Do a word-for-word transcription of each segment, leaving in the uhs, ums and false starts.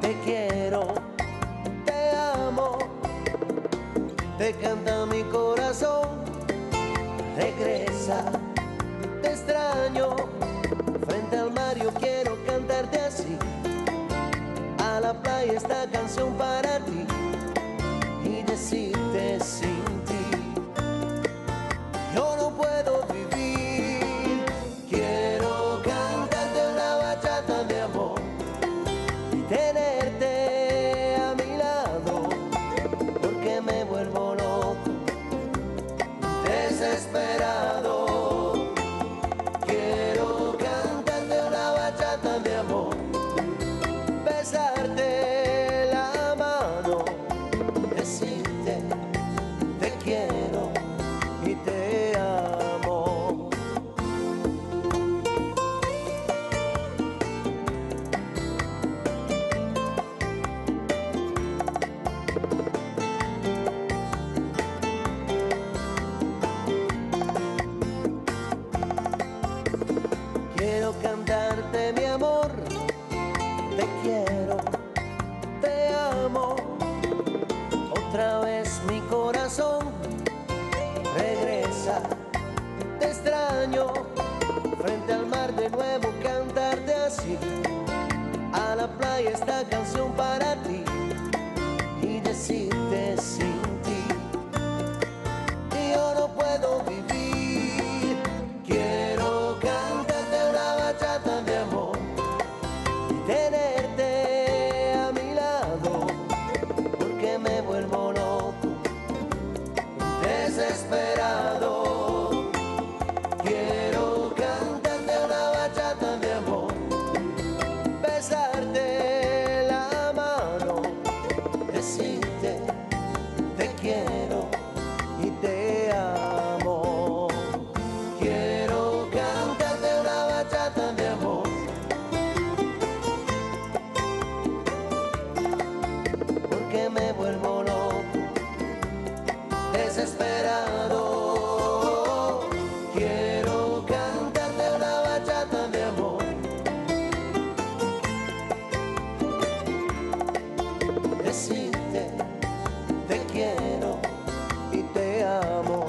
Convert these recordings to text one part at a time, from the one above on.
te quiero, te amo, te canta mi corazón, regresa, te extraño, frente al mar yo quiero cantarte así, a la playa esta canción para ti, y decirte sin ti, yo no puedo vivir, quiero cantarte una bachata de amor, y tenerte a mi lado, porque me vuelvo loco, desesperado. Quiero cantarte una bachata de amor, besarte la mano, decirte te quiero y te amo. Quiero cantarte mi amor, te quiero, te amo, otra vez mi corazón regresa, te extraño, frente al mar de nuevo cantarte así, a la playa esta canción para ti, y decirte sin ti, yo no puedo vivir, quiero cantarte una bachata de amor, y tenerte a mi lado, porque me vuelvo loco, desesperado. Quiero cantarte una bachata de amor, besarte la mano, decirte te quiero y te amo. Quiero cantarte una bachata de amor, porque me vuelvo loco, desesperado. Quiero cantarte una bachata de amor, decirte te quiero y te amo,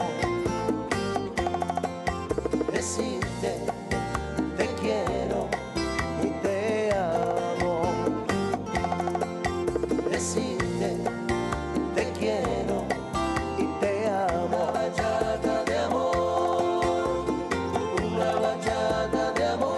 decirte te quiero y te amo, decirte te quiero y te amo. Una bachata de amor, una bachata de amor.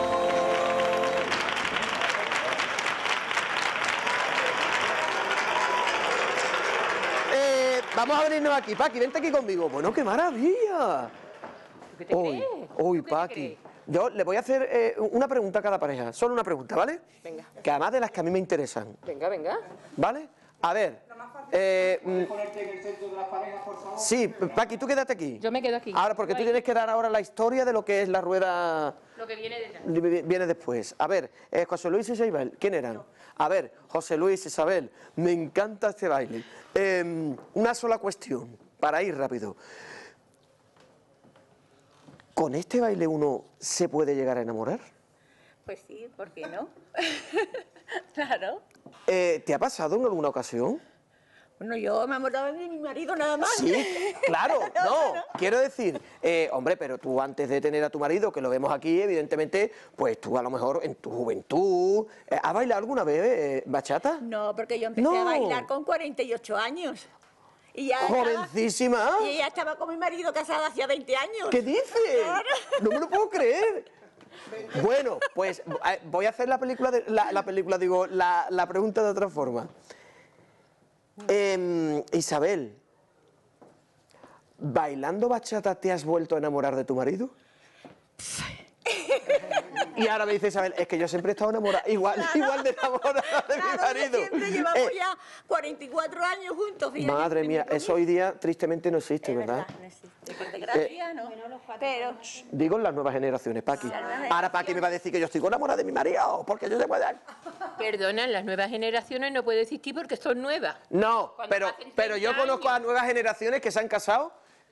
Eh, vamos a venirnos aquí, Paqui, vente aquí conmigo. Bueno, qué maravilla. ¿Qué te Uy, crees? uy, ¿Tú qué te Paqui. crees? Yo le voy a hacer eh, una pregunta a cada pareja, solo una pregunta, ¿vale? Venga. Que además de las que a mí me interesan, Venga, venga. ¿vale? A ver, eh, mm, Ponerte en el centro de las parejas, por favor. sí, Paqui, tú quédate aquí. Yo me quedo aquí. Ahora, porque tú tienes que dar ahora la historia de lo que es la rueda. Lo que viene detrás. Vi- Viene después. A ver, eh, José Luis y Isabel, ¿quién eran? A ver, José Luis, Isabel, me encanta este baile. Eh, una sola cuestión, para ir rápido. ¿Con este baile uno se puede llegar a enamorar? Pues sí, ¿por qué no? Claro. Eh, ¿te ha pasado en alguna ocasión? Bueno, yo me enamoraba de mi marido nada más. Sí, claro, no, quiero decir, eh, hombre, pero tú antes de tener a tu marido, que lo vemos aquí, evidentemente, pues tú a lo mejor en tu juventud, eh, ¿has bailado alguna vez eh, bachata? No, porque yo empecé No. a bailar con cuarenta y ocho años. Y ya estaba- ¡Jovencísima! y ella estaba con mi marido casada hacía veinte años. ¿Qué dices? Claro. No me lo puedo creer. Bueno, pues eh, voy a hacer la película, de, la, la película, digo, la, la pregunta de otra forma. Eh, Isabel, ¿bailando bachata te has vuelto a enamorar de tu marido? Y ahora me dice Isabel, es que yo siempre he estado enamorada, igual, Claro. igual de enamorada de mi Claro, marido. siempre llevamos Eh, ya cuarenta y cuatro años juntos. fíjate. Madre mía, eso hoy día tristemente no existe, Es ¿verdad? no existe. Por desgracia, no. Pero Digo en las nuevas generaciones, Paqui. Ahora Paqui me va a decir que yo estoy enamorada de mi marido, porque yo se puede... Perdona, las nuevas generaciones no puede existir porque son nuevas. No, Cuando pero, pasen pero yo treinta conozco a años. nuevas generaciones que se han casado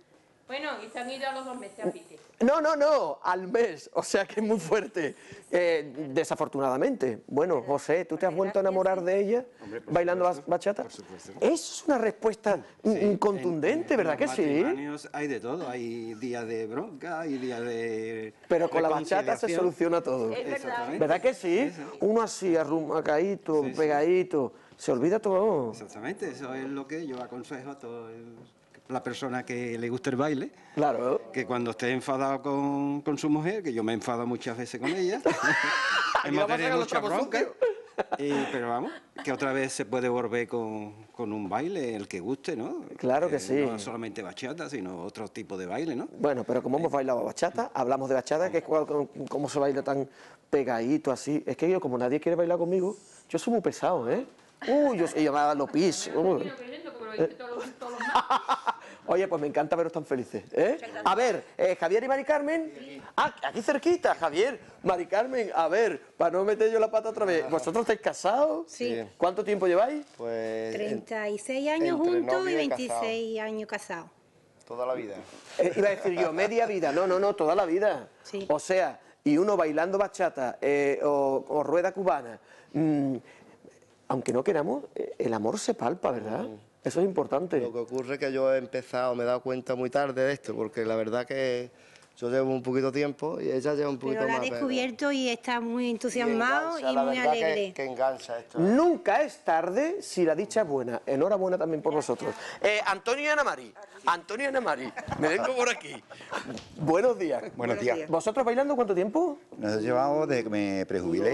Bueno, y se han ido a los dos meses a pique. No, no, no, al mes, o sea que es muy fuerte. Eh, desafortunadamente. Bueno, José, ¿tú te has vuelto a enamorar de ella Hombre, por bailando supuesto, bachata? por supuesto. Es una respuesta mm, Sí, contundente, en- ¿verdad en que los sí? matrimonios hay de todo, hay días de bronca, hay días de Pero con la bachata se reconciliación. soluciona todo. Es verdad. Exactamente. ¿Verdad que sí? Sí, sí. Uno así, arrumadito, Sí, sí. pegadito, se olvida todo. Exactamente, eso es lo que yo aconsejo a toda la persona que le gusta el baile, Claro. que cuando esté enfadado con, con su mujer, que yo me enfado muchas veces con ella, Aquí hemos vamos a tenido sacar los mucha trapos bronca, sucios. y- pero vamos, que otra vez se puede volver con, con un baile, el que guste, ¿no? Claro que Eh, sí. No solamente bachata, sino otro tipo de baile, ¿no? Bueno, pero como hemos bailado bachata, hablamos de bachata, que es cual- cómo se baila tan pegadito así. Es que yo, como nadie quiere bailar conmigo, yo soy muy pesado, ¿eh? Uy, yo soy llamada lo pis. Uy. Vino creyendo que me lo dice todos los, todos los Oye, pues me encanta veros tan felices, ¿eh? A ver, eh, Javier y Mari Carmen. Ah, aquí cerquita, Javier. Mari Carmen, a ver, para no meter yo la pata otra vez. ¿Vosotros estáis casados? Sí. ¿Cuánto tiempo lleváis? Pues treinta y seis años entre juntos novio y y veintiséis años casados. toda la vida. Eh, iba a decir yo, media vida. No, no, no, toda la vida. Sí. O sea, y uno bailando bachata eh, o, o rueda cubana. mm, aunque no queramos, eh, el amor se palpa, ¿verdad? Eso es importante. Lo que ocurre es que yo he empezado, me he dado cuenta muy tarde de esto, porque la verdad que yo llevo un poquito tiempo y ella lleva un poquito Pero lo ha más. descubierto y está muy y entusiasmado engancha, y la muy verdad alegre. Que, que engancha esto. Nunca es tarde si la dicha es buena. Enhorabuena también por vosotros. Eh, Antonio y Ana Mari. Antonio y Ana Mari. Me vengo por aquí. Buenos días. Buenos días. ¿Vosotros bailando cuánto tiempo? Nos llevamos desde que me prejubilé,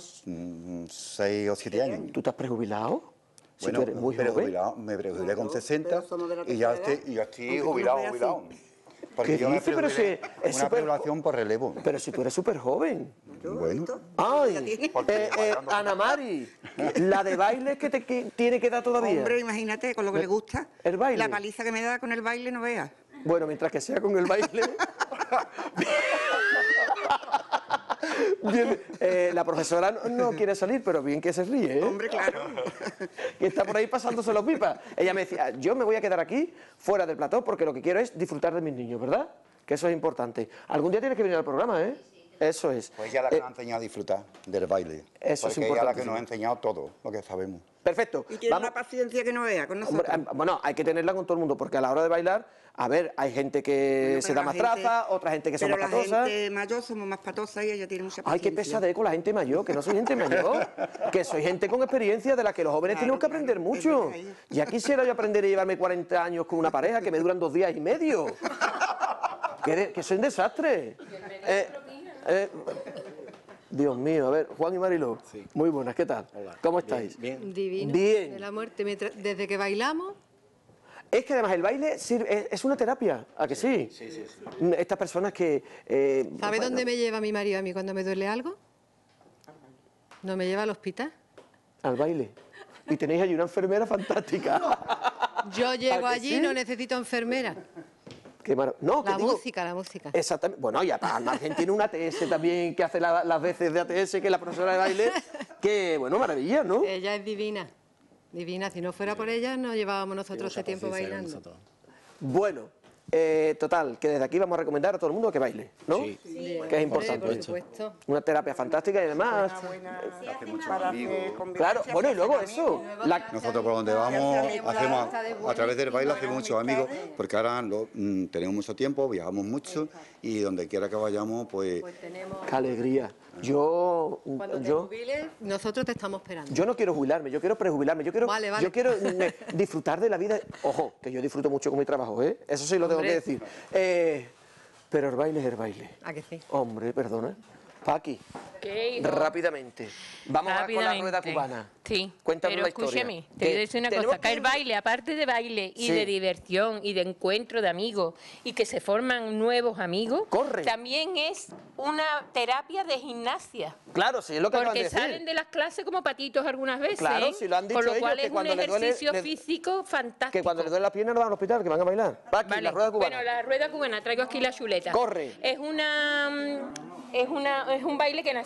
mm, seis o siete años. ¿Tú te has prejubilado? Si Bueno, tú eres muy joven. prejubilado, me prejubilé con sesenta y ya estoy, y ya estoy jubilado, jubilado. Porque ¿Qué yo me dice? Pero prejubilé si es una súper- jubilación por relevo. Pero si tú eres súper joven. Bueno, Ay, eh, eh, Ana Mari, la de baile que te que tiene que dar todavía. Hombre, imagínate, con lo que le gusta. ¿El baile? La paliza que me da con el baile, no veas. Bueno, mientras que sea con el baile. Bien, eh, la profesora no, no quiere salir, pero bien que se ríe, ¿eh? Hombre, claro. Que está por ahí pasándose los pipas. Ella me decía, yo me voy a quedar aquí, fuera del plató, porque lo que quiero es disfrutar de mis niños, ¿verdad? Que eso es importante. Algún día tienes que venir al programa, ¿eh? Eso es. pues ella es la que Eh, nos ha enseñado a disfrutar del baile. Eso es porque ella es la que importante, nos ha sí. enseñado todo lo que sabemos. Perfecto. Y tiene una paciencia que no vea con nosotros. Hombre, eh, bueno, hay que tenerla con todo el mundo, porque a la hora de bailar, a ver, hay gente que Bueno, se pero da la más gente- traza, otra gente que son Pero más la patosas. gente mayor somos más patosas y ella tiene mucha Ay, paciencia. qué pesadez con la gente mayor, que no soy gente mayor, que soy gente con experiencia de la que los jóvenes Claro, tenemos que claro, aprender es mucho. verdad, ella. Ya quisiera yo aprender a llevarme cuarenta años con una pareja que me duran dos días y medio. Que, de- que soy un desastre. Eh, eh, Dios mío, a ver, Juan y Mariló, muy buenas, ¿qué tal? ¿Cómo estáis? Bien. Divino. Bien. De la muerte. Mientras- Desde que bailamos, Es que además el baile sirve- es, es una terapia, ¿a que sí? Sí, sí, sí. Estas personas que... eh, ¿sabe bueno, dónde me lleva mi marido a mí cuando me duele algo? ¿No me lleva al hospital? Al baile. Y tenéis allí una enfermera fantástica. Yo llego ¿A que allí sí? y no necesito enfermera. Qué marav- no, que La digo- música, la música. Exactamente. Bueno, y al margen tiene un A T S también que hace la- las veces de A T S, que es la profesora de baile. Que, bueno, maravilla, ¿no? Ella es divina. Divina. Si no fuera por ella, no llevábamos nosotros ese tiempo bailando. Bueno, eh, total, que desde aquí vamos a recomendar a todo el mundo que baile, ¿no? Que es Hombre, importante. por supuesto. Una terapia fantástica y además... Para hacer Claro, convivencia, bueno, y luego hacer eso. la- Nosotros por donde vamos, amigos. hacemos, a través del baile hacemos muchos amigos, porque ahora lo- mm, tenemos mucho tiempo, viajamos mucho y donde quiera que vayamos, pues Pues tenemos... Qué alegría. Yo... Cuando te yo jubiles, nosotros te estamos esperando. Yo no quiero jubilarme, yo quiero prejubilarme, yo quiero, Vale, vale. yo quiero eh, disfrutar de la vida. Ojo, que yo disfruto mucho con mi trabajo, ¿eh? Eso sí lo tengo Hombre. que decir. Eh, pero el baile es el baile. ¿A que sí? Hombre, perdona. Paqui, ¿Qué, hijo? rápidamente. Vamos a con la rueda Rápidamente. cubana. Sí, Cuéntanos pero la historia. escúchame, te Que voy a decir una tenemos cosa, que el baile, aparte de baile y Sí. de diversión y de encuentro de amigos y que se forman nuevos amigos, Corre. también es una terapia de gimnasia. Claro, sí, es lo que acaban de Porque decir. salen de las clases como patitos algunas veces. Claro, ¿eh? si lo han dicho Con lo ellos, cual que es un cuando le duele- ejercicio le- físico fantástico. Que cuando le duele la pierna no van al hospital, que van a bailar. Paqui, Vale. la rueda cubana. Bueno, la rueda cubana, traigo aquí la chuleta. Corre. Es una mm, es una es un baile que nació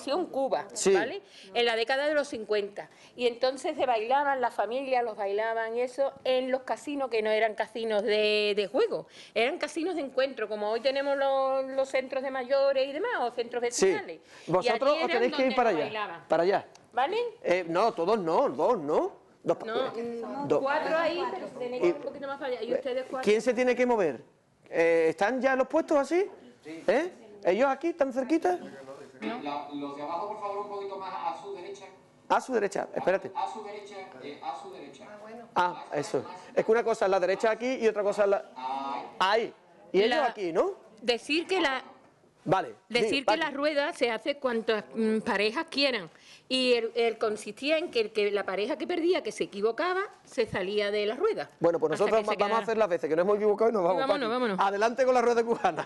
generación Cuba, Sí. ¿vale? En la década de los cincuenta. Y entonces se bailaban, las familias los bailaban y eso en los casinos, que no eran casinos de, de juego, eran casinos de encuentro, como hoy tenemos los, los centros de mayores y demás, o centros Sí. vecinales. Y Vosotros allí os eran tenéis que ir donde para lo allá. bailaban, Para allá. ¿vale? Eh, no, todos no, dos, ¿no? Dos, No, dos. cuatro ahí, pero tenéis que ir un poquito más para allá. Y ustedes cuatro. ¿Quién se tiene que mover? Eh, ¿Están ya los puestos así? ¿Eh? ¿Ellos aquí, tan cerquita? La- los de abajo, por favor, un poquito más a su derecha. A su derecha, espérate. A su derecha, eh, a su derecha. Ah, eso. Es que una cosa es la derecha aquí y otra cosa es la... Ahí. Y ellos La- aquí, ¿no? Decir que la... Vale. Decir sí, que Paqui. la rueda se hace cuantas mm, parejas quieran. Y el, el consistía en que, el que la pareja que perdía, que se equivocaba, se salía de la rueda. Bueno, pues Hasta nosotros que se vamos a quedara. hacer las veces que nos hemos equivocado y nos vamos. vámonos, Paqui. vámonos. Adelante con la rueda cubana.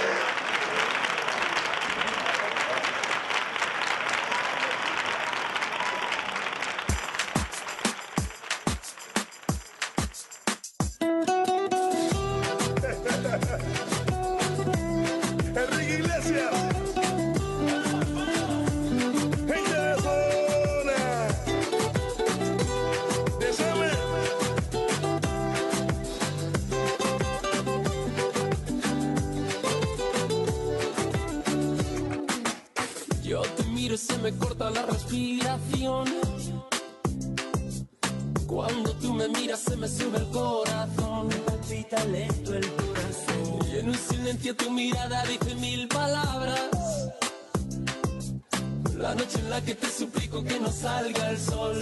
Enrique Iglesias. Gente de zona. Déjame. Yo te miro y se me corta la respiración. Cuando tú me miras se me sube el corazón. Me palpita lento el corazón. Y en un silencio tu mirada dice mil palabras. La noche en la que te suplico que no salga el sol.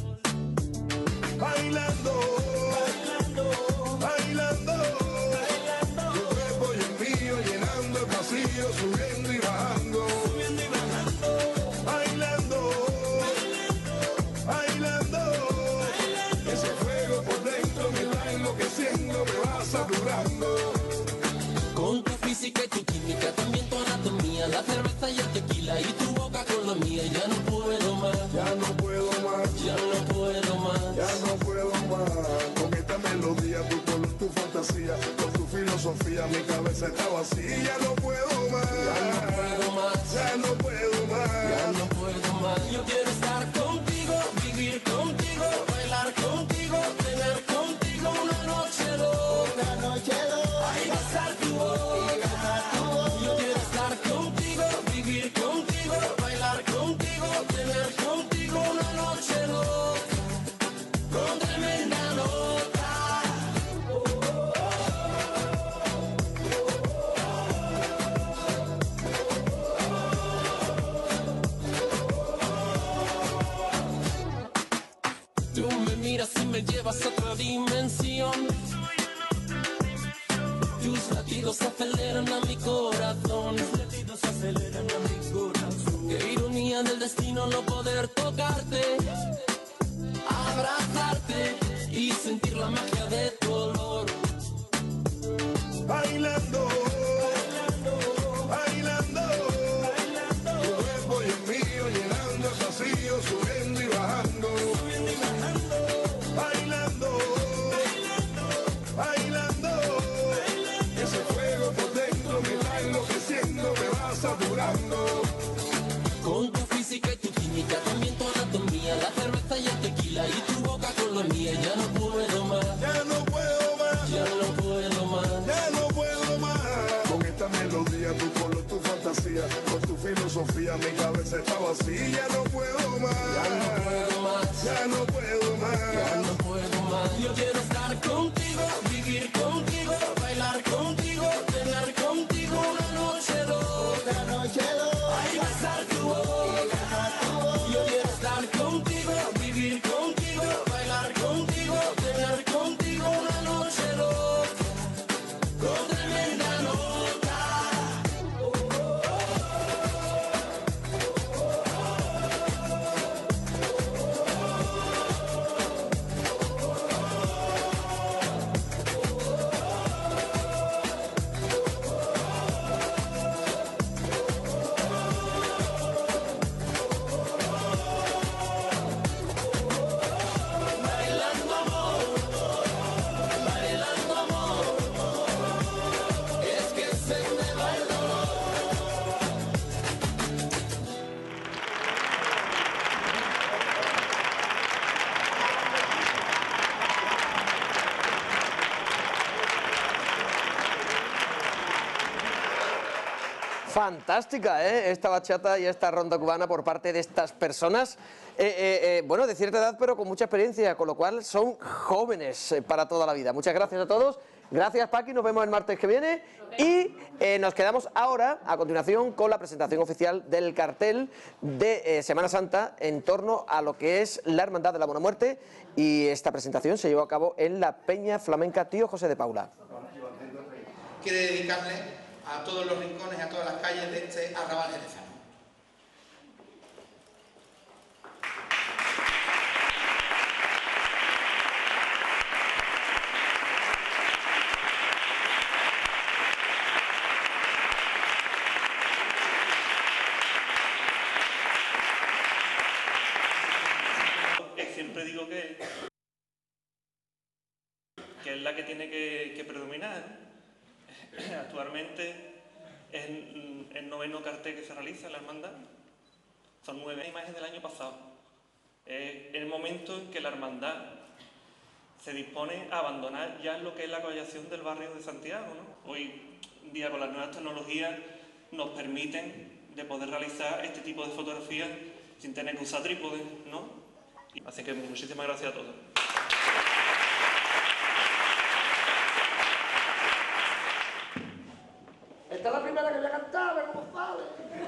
Bailando, bailando, bailando, bailando. Tu cuerpo y el mío llenando el vacío, subiendo y bajando, subiendo y bajando. Bailando, bailando, bailando, bailando. Ese fuego por dentro me está enloqueciendo, me va saturando. Con tu física y tu química, también tu anatomía, la cerveza y el tequila y tu boca con la mía. Ya no puedo más, Ya no puedo más, ya no puedo más. ya no puedo más. Con esta melodía, tu color, tu fantasía, con tu filosofía, mi cabeza está vacía. Ya no puedo más, Ya no puedo más, ya no puedo más. ya no puedo más. Yo quiero estar contigo, vivir contigo, bailar contigo, tener contigo una noche loca, noche loca. Ahí besar tu boca, yo quiero estar contigo, vivir contigo, bailar contigo, tener contigo una noche loca, con tremenda nota. Tú me miras y me llevas a otra dimensión. Tus latidos aceleran a mi corazón. Tus latidos aceleran a mi corazón. Qué ironía del destino no poder tocarte, abrazarte y sentir la magia de tu olor. Bailando, bailando, bailando, bailando. Tu cuerpo y el mío llenando el vacío, subiendo y bajando, subiendo y bajando. Bailando, bailando, bailando, bailando. Ese fuego por dentro me está enloqueciendo, me va saturando. Con tu física y tu química, también tu anatomía, la cerveza y el tequila y tu boca con la mía. Ya no puedo más, Ya no puedo más, ya no puedo más. ya no puedo más. Con esta melodía, tu color, tu fantasía, con tu filosofía, mi cabeza está vacía. Ya no puedo más, Ya no puedo más, ya no puedo más. ya no puedo más. Yo quiero estar contigo, vivir contigo, bailar contigo, tener contigo una noche loca, noche loca. Ahí besar tu boca, yo quiero estar contigo, vivir contigo, bailar contigo, tener contigo una noche loca, con tremenda nota. Fantástica, ¿eh? Esta bachata y esta ronda cubana por parte de estas personas, eh, eh, eh, bueno, de cierta edad, pero con mucha experiencia, con lo cual son jóvenes eh, para toda la vida. Muchas gracias a todos. Gracias, Paqui. Nos vemos el martes que viene. Y eh, nos quedamos ahora, a continuación, con la presentación oficial del cartel de eh, Semana Santa en torno a lo que es la Hermandad de la Buena Muerte. Y esta presentación se llevó a cabo en la Peña Flamenca Tío José de Paula. Quiere dedicarle a todos los rincones, a todas las calles de este arrabal jerezano. Siempre digo que, que es la que tiene que, que predominar. Actualmente es el noveno cartel que se realiza en la hermandad. Son nueve imágenes del año pasado. Es el momento en que la hermandad se dispone a abandonar ya lo que es la collación del barrio de Santiago, ¿no? Hoy día con las nuevas tecnologías nos permiten de poder realizar este tipo de fotografías sin tener que usar trípodes, ¿no? Así que muchísimas gracias a todos. Esta es la primera que voy a cantar, ¿cómo sale?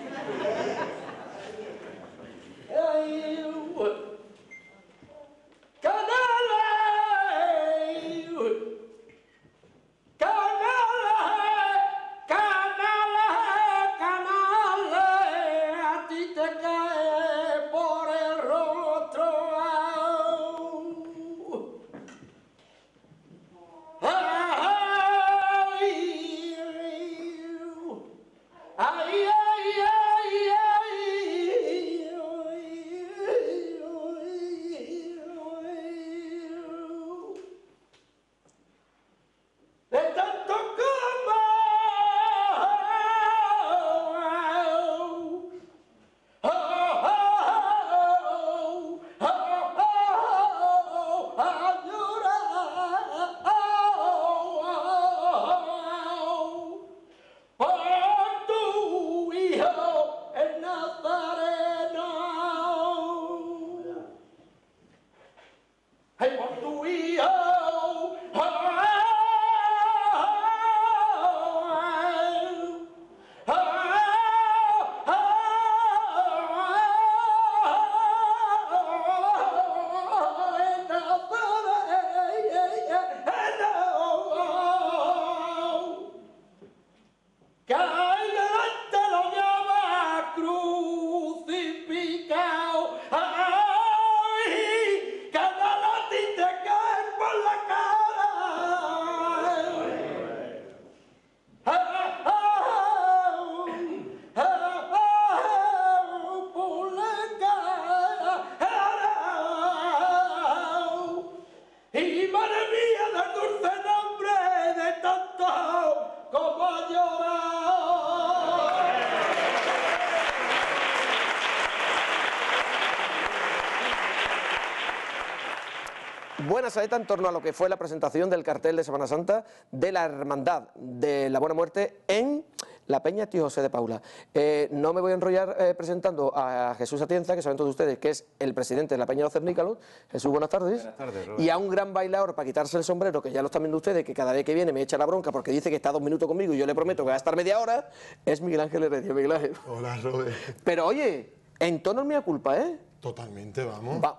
Buena saeta en torno a lo que fue la presentación del cartel de Semana Santa de la Hermandad de la Buena Muerte en la Peña Tío José de Paula. Eh, no me voy a enrollar eh, presentando a Jesús Atienza, que saben todos ustedes que es el presidente de la Peña de los Cernícalos. Jesús, buenas tardes. Buenas tardes, Robert. Y a un gran bailador para quitarse el sombrero, que ya lo están viendo ustedes, que cada vez que viene me echa la bronca porque dice que está dos minutos conmigo y yo le prometo que va a estar media hora, es Miguel Ángel Heredia. Miguel Ángel. Hola, Robert. Pero oye, en tono es mía culpa, ¿eh? Totalmente, vamos. Va.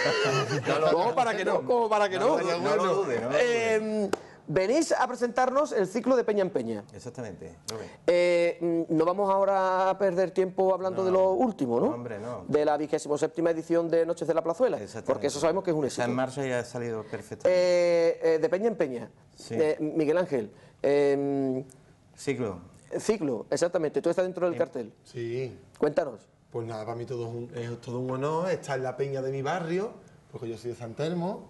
¿Cómo para que no? ¿Cómo para que no? No, no, no lo dude, no lo dude. Eh, venís a presentarnos el ciclo de Peña en Peña. Exactamente, Robert. Eh, no vamos ahora a perder tiempo hablando No, de lo último, ¿no? no, hombre, no. De la vigésimo séptima edición de Noches de la Plazuela. Porque eso sabemos que es un éxito. Está en marcha y ha salido perfectamente. Eh, eh, de Peña en Peña. Sí. Eh, Miguel Ángel. Eh, Ciclo. Ciclo, exactamente. Tú estás dentro del cartel. Sí. Cuéntanos. Pues nada, para mí todo es, un, es todo un honor estar en la peña de mi barrio, porque yo soy de San Telmo.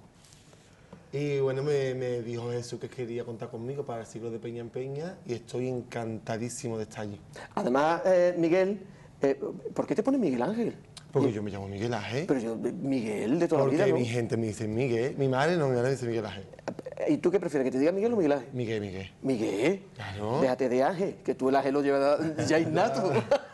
Y bueno, me, me dijo Jesús que quería contar conmigo para el ciclo de Peña en Peña y estoy encantadísimo de estar allí. Además, eh, Miguel, eh, ¿por qué te pones Miguel Ángel? Porque yo me llamo Miguel Ángel. Pero yo, Miguel, de toda Porque la vida, ¿no? mi gente me dice Miguel, mi madre no, mi madre me dice Miguel Ángel. ¿Y tú qué prefieres, que te diga Miguel o Miguel Ángel? Miguel, Miguel. Miguel, Claro. déjate de Ángel, que tú el Ángel lo llevas ya innato.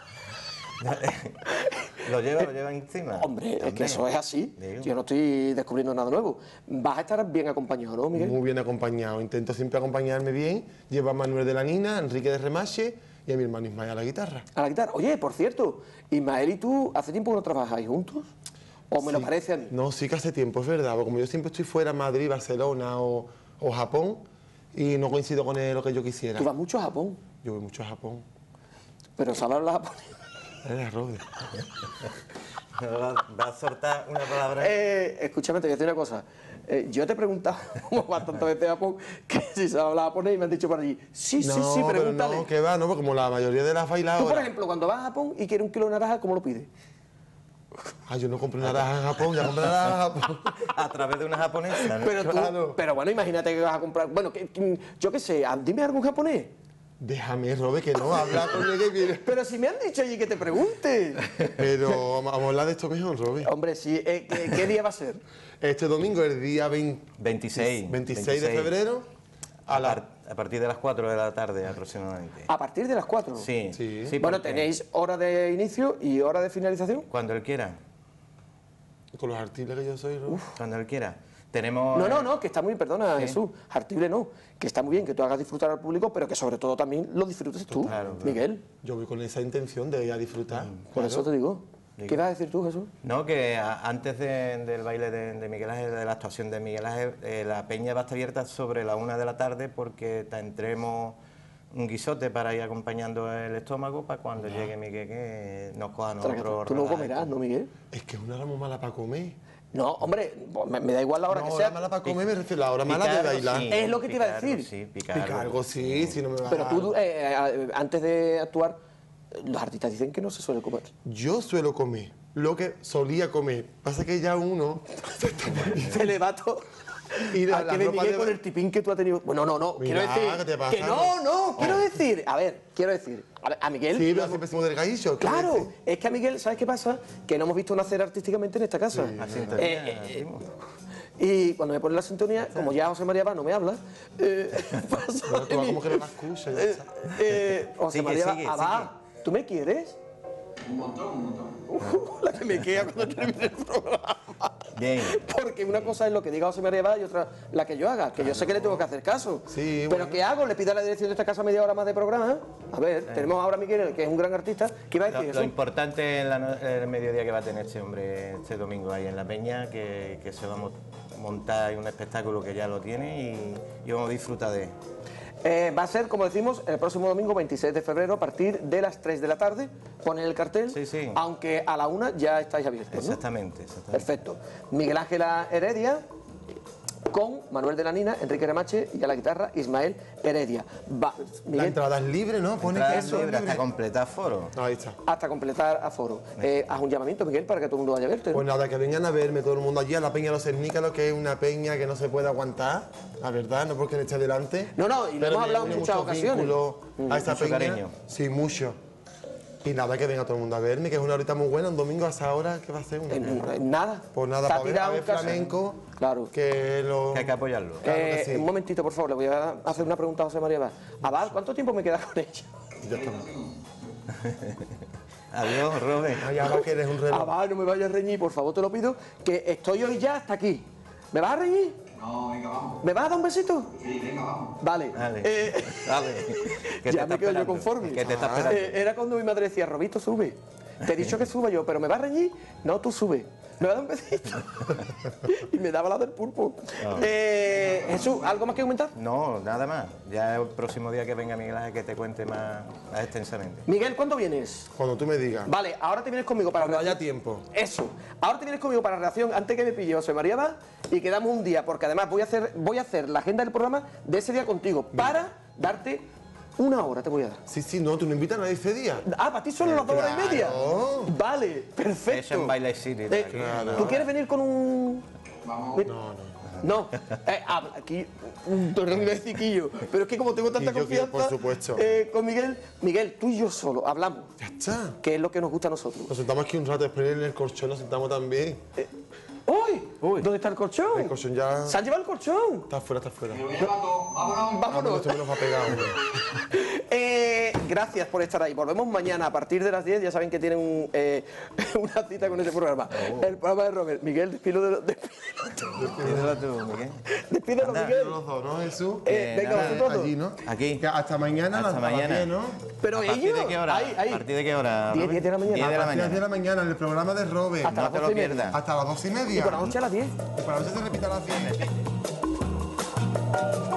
Lo lleva, lo lleva encima. Hombre, es que eso es así. Digo. Yo no estoy descubriendo nada nuevo. Vas a estar bien acompañado, ¿no, Miguel? Muy bien acompañado. Intento siempre acompañarme bien. Lleva a Manuel de la Nina, a Enrique de Remache y a mi hermano Ismael a la guitarra. A la guitarra. Oye, por cierto, Ismael y tú, ¿hace tiempo que no trabajáis juntos? ¿O me lo Sí. parece a mí? No, sí que hace tiempo, es verdad. Porque como yo siempre estoy fuera, Madrid, Barcelona o, o Japón, y no coincido con él lo que yo quisiera. ¿Tú vas mucho a Japón? Yo voy mucho a Japón. Pero ¿sabes hablar japonés? Era Robert. Va, va a soltar una palabra. Eh, escúchame, te voy a decir una cosa. Eh, yo te he preguntado como bastantes veces a Japón que si se habla japonés y me han dicho por allí, sí, sí, No, sí, pero pregúntale. no, que va, no, porque como la mayoría de las Tú, por bailadoras... ejemplo, cuando vas a Japón y quieres un kilo de naranja, ¿cómo lo pides? Ah, yo no compré naranja en Japón, ya compré naranja en Japón. A través de una japonesa, ¿no? Pero, tú- Claro. pero bueno, imagínate que vas a comprar... Bueno, que, que- yo qué sé, ah, dime algo en japonés. Déjame, Robert, que no, habla con el que quiere. Pero si me han dicho allí que te pregunte. Pero vamos vamos a hablar de esto mejor, Robert. Hombre, sí, eh, ¿qué, qué día va a ser? Este domingo, el día veinte veintiséis. veintiséis de febrero, a A, la... par- a partir de las cuatro de la tarde aproximadamente. A partir de las cuatro. Sí, Sí. sí, Bueno, porque tenéis hora de inicio y hora de finalización. Cuando él quiera, Con los artistas que yo soy, Robert. cuando él quiera. Tenemos... No, no, no, que está muy, perdona, Sí. Jesús, artible no, que está muy bien que tú hagas disfrutar al público, pero que sobre todo también lo disfrutes tú, Claro, claro. Miguel. Yo voy con esa intención de ir a disfrutar. Por claro. eso te digo. Digo. ¿Qué vas a decir tú, Jesús? No, que a- antes de- del baile de, de Miguel Ángel, de la actuación de Miguel Ángel, eh, la peña va a estar abierta sobre la una de la tarde porque tendremos un guisote para ir acompañando el estómago para cuando llegue Miguel que nos coja nosotros. Tú no rodaje. comerás, ¿no, Miguel? Es que es una hora muy mala para comer. No, hombre, me, me da igual la hora No, que hora sea. mala para comer, me refiero a la hora mala de Picargo, bailar. sí, Es lo que te iba a picargo, decir. Sí, picargo. Picar algo sí, si no me va a Pero dar. tú, eh, eh, antes de actuar, los artistas dicen que no se suele comer. Yo suelo comer lo que solía comer. Pasa que ya uno se está volviendo. Se le va todo. Y la- ¿A la qué de ropa Miguel de- con el tipín que tú has tenido? Bueno, no, no, Mira, quiero decir... ¿qué te pasa? Que no, no, quiero decir... A ver, quiero decir... A, ver, a Miguel... Sí, pero siempre somos delgadillos. quiero Claro, decir. es que a Miguel, ¿sabes qué pasa? Que no hemos visto nacer artísticamente en esta casa. La Eh, sintonía, eh, eh, vimos. y cuando me pone la sintonía, como ya José María va no me habla, eh, pasa Pero de tú mí. como que no la escuchas. ya Eh, está. eh, José Sigue, María sigue, va, Abad, ¿tú me quieres? Un montón, un montón. Uh, la que me queda cuando termine el programa. Bien. Porque una cosa es lo que diga José María Abad y otra la que yo haga, que yo sé que le tengo que hacer caso. Sí, Pero bueno. ¿qué hago? ¿Le pido a la dirección de esta casa media hora más de programa? A ver, tenemos ahora a Miguel, que es un gran artista. ¿Qué iba a Lo, decir lo eso? importante es la no- el mediodía que va a tener este hombre este domingo ahí en la peña, que, que se va a mo- montar un espectáculo que ya lo tiene y, y vamos a disfrutar de él. Eh, va a ser, como decimos, el próximo domingo veintiséis de febrero a partir de las tres de la tarde. Ponen el cartel, Sí, sí. aunque a la una ya estáis abiertos, ¿no? Exactamente, exactamente. Perfecto. Miguel Ángel Heredia con Manuel de la Nina, Enrique Remache y a la guitarra Ismael Heredia. Va, La Miguel, entrada es libre, ¿no? Pone Entrada que libre eso es hasta libre. completar foro. Ahí está. hasta completar aforo. Eh, haz un llamamiento, Miguel, para que todo el mundo vaya a verte, ¿no? Pues nada, que vengan a verme todo el mundo allí a la Peña de los Cernícalos, que es una peña que no se puede aguantar, la verdad, no porque esté delante. No, no, y lo pero hemos me hablado en une muchas muchos ocasiones. vínculos Mm. a esa Mucho peña. cariño. Sí, mucho. Y nada, que venga todo el mundo a verme, que es una horita muy buena, un domingo a esa hora, ¿qué va a ser? Una? En- en nada. Pues nada, Está para ver, tirado a ver en casa. flamenco, Claro. que lo... Que hay que apoyarlo. Claro que Eh, sí. Un momentito, por favor, le voy a hacer una pregunta a José María Abad. Abad, ¿cuánto tiempo me queda con ella? Ya estamos. Adiós, Robert. Ay, ahora que eres un reloj. Abad, no me vayas a reñir, por favor, te lo pido, que estoy hoy ya hasta aquí. ¿Me vas a reñir? No, venga, vamos. ¿Me vas a dar un besito? Sí, venga, vamos. Vale. Dale. Eh, Dale. ¿Qué te ya está me quedo yo esperando? conforme. ¿Qué te está Ah, esperando? eh, era cuando mi madre decía, Robito, sube. Te he dicho que suba yo, pero ¿me vas a reñir? No, tú sube. ¿Me vas a dar un besito? Y me daba la del pulpo. Eh, Jesús, ¿algo más que comentar? No, nada más. Ya el próximo día que venga Miguel Ángel que te cuente más, más extensamente. Miguel, ¿cuándo vienes? Cuando tú me digas. Vale, ahora te vienes conmigo para... Cuando haya tiempo. Eso. Ahora te vienes conmigo para reacción antes que me pille José María Abad y quedamos un día, porque además voy a hacer, voy a hacer la agenda del programa de ese día contigo para darte una hora, te voy a dar. Sí, sí, no, tú no invitas a nadie ese día. Ah, para ti solo las dos horas y media. Claro. Vale, Eso perfecto. en Baile City. Eh, Claro. ¿Tú quieres venir con un...? Vamos. No, no. No, eh, habla, aquí un terrible ciquillo. Pero es que como tengo tanta Y yo quiero, confianza por supuesto. eh, con Miguel, Miguel, tú y yo solo hablamos, Ya está. que es lo que nos gusta a nosotros. Nos sentamos aquí un rato, después en el colchón nos sentamos también. ¡Uy! ¿Dónde está el colchón? El colchón ya... ¿Se han llevado el colchón? Está fuera, está fuera. Vámonos. Vámonos. Esto me nos va a pegar, hombre. Eh, gracias por estar ahí. Volvemos mañana a partir de las diez. Ya saben que tienen un, eh, una cita con ese programa. Oh. El programa de Robert. Miguel, despídelo, despídelo Despídelo tú, Miguel. Despídelo, Anda. Miguel. Los dos, ¿no, Jesús? Eh, venga, nada, vosotros dos. Allí, ¿no? Aquí. Que hasta mañana, Hasta a las mañana. diez, ¿no? Pero ¿A partir ellos... de qué hora? Ahí, ahí. ¿A partir de qué hora? diez, diez de la mañana. diez de la A las diez de mañana. la mañana, en el programa de Robert. Hasta No las te lo doce y media. pierdas. Hasta las doce y media. Y por la noche a las diez. Y por la noche se repite a las diez.